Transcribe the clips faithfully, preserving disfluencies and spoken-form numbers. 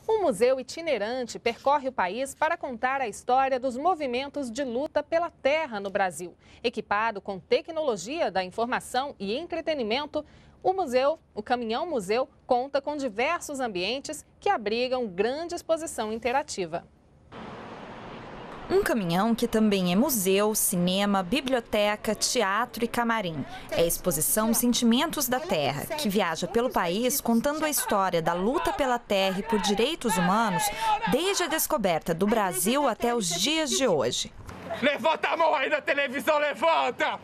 Um museu itinerante percorre o país para contar a história dos movimentos de luta pela terra no Brasil. Equipado com tecnologia da informação e entretenimento, o museu, o Caminhão Museu, conta com diversos ambientes que abrigam grande exposição interativa. Um caminhão que também é museu, cinema, biblioteca, teatro e camarim. É a exposição Sentimentos da Terra, que viaja pelo país contando a história da luta pela terra e por direitos humanos desde a descoberta do Brasil até os dias de hoje. Levanta a mão aí na televisão, levanta!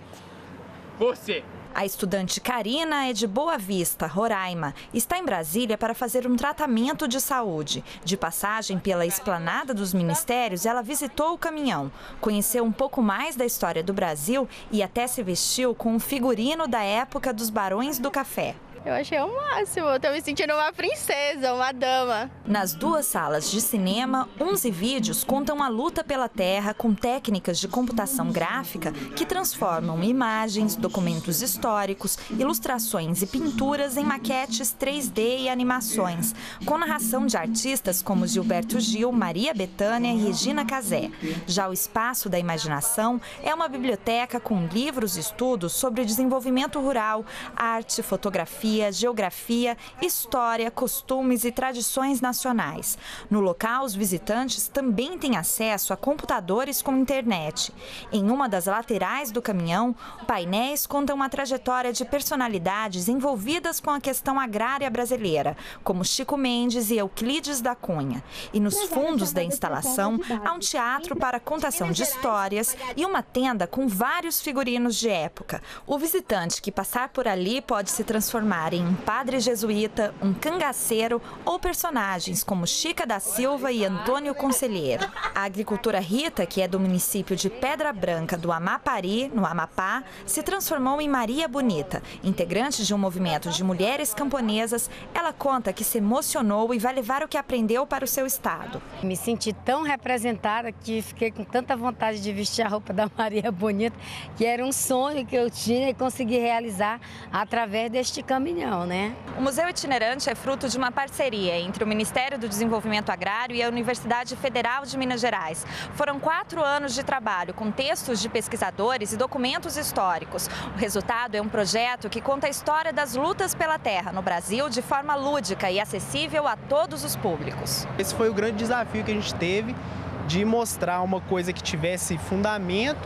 Você! A estudante Karina é de Boa Vista, Roraima. Está em Brasília para fazer um tratamento de saúde. De passagem pela esplanada dos ministérios, ela visitou o caminhão, conheceu um pouco mais da história do Brasil e até se vestiu com um figurino da época dos Barões do Café. Eu achei o máximo, eu tô me sentindo uma princesa, uma dama. Nas duas salas de cinema, onze vídeos contam a luta pela terra com técnicas de computação gráfica que transformam imagens, documentos históricos, ilustrações e pinturas em maquetes três D e animações, com narração de artistas como Gilberto Gil, Maria Bethânia e Regina Casé. Já o Espaço da Imaginação é uma biblioteca com livros e estudos sobre desenvolvimento rural, arte, fotografia, geografia, história, costumes e tradições nacionais. No local, os visitantes também têm acesso a computadores com internet. Em uma das laterais do caminhão, painéis contam a trajetória de personalidades envolvidas com a questão agrária brasileira, como Chico Mendes e Euclides da Cunha. E nos fundos da instalação, há um teatro para contação de histórias e uma tenda com vários figurinos de época. O visitante que passar por ali pode se transformar em um padre jesuíta, um cangaceiro ou personagens como Chica da Silva e Antônio Conselheiro. A agricultora Rita, que é do município de Pedra Branca do Amapari, no Amapá, se transformou em Maria Bonita. Integrante de um movimento de mulheres camponesas, ela conta que se emocionou e vai levar o que aprendeu para o seu estado. Me senti tão representada que fiquei com tanta vontade de vestir a roupa da Maria Bonita, que era um sonho que eu tinha e consegui realizar através deste caminhão. Né? O Museu Itinerante é fruto de uma parceria entre o Ministério do Desenvolvimento Agrário e a Universidade Federal de Minas Gerais. Foram quatro anos de trabalho com textos de pesquisadores e documentos históricos. O resultado é um projeto que conta a história das lutas pela terra no Brasil de forma lúdica e acessível a todos os públicos. Esse foi o grande desafio que a gente teve de mostrar uma coisa que tivesse fundamento,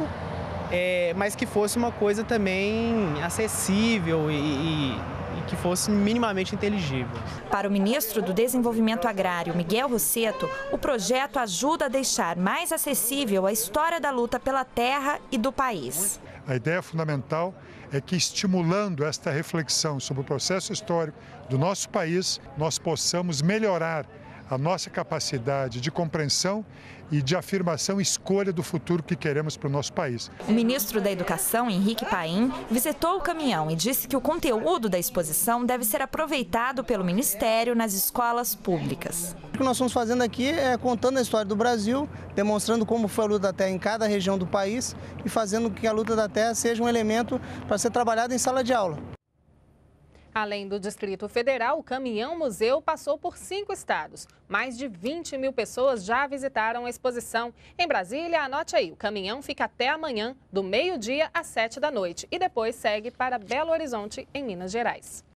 é, mas que fosse uma coisa também acessível e, e que fosse minimamente inteligível. Para o ministro do Desenvolvimento Agrário, Miguel Rosseto, o projeto ajuda a deixar mais acessível a história da luta pela terra e do país. A ideia fundamental é que, estimulando esta reflexão sobre o processo histórico do nosso país, nós possamos melhorar a nossa capacidade de compreensão e de afirmação e escolha do futuro que queremos para o nosso país. O ministro da Educação, Henrique Paim, visitou o caminhão e disse que o conteúdo da exposição deve ser aproveitado pelo Ministério nas escolas públicas. O que nós estamos fazendo aqui é contando a história do Brasil, demonstrando como foi a luta da terra em cada região do país e fazendo com que a luta da terra seja um elemento para ser trabalhado em sala de aula. Além do Distrito Federal, o Caminhão Museu passou por cinco estados. Mais de vinte mil pessoas já visitaram a exposição. Em Brasília, anote aí, o caminhão fica até amanhã, do meio-dia às sete da noite. E depois segue para Belo Horizonte, em Minas Gerais.